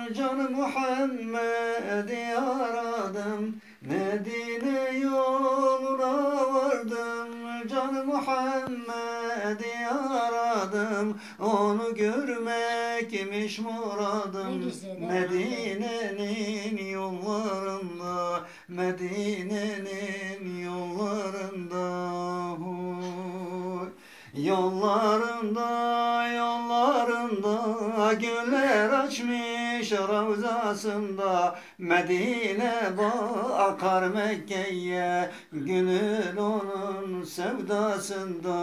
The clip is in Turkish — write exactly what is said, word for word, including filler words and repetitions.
Can Muhammed'i aradım, Medine yoluna vardım. Can Muhammed'i aradım, onu görmekmiş muradım. Medine'nin yollarında, Medine'nin yollarında, yollarında, yollarında güller açmış ravzasında. Medine akar Mekke'ye, gönül onun sevdasında.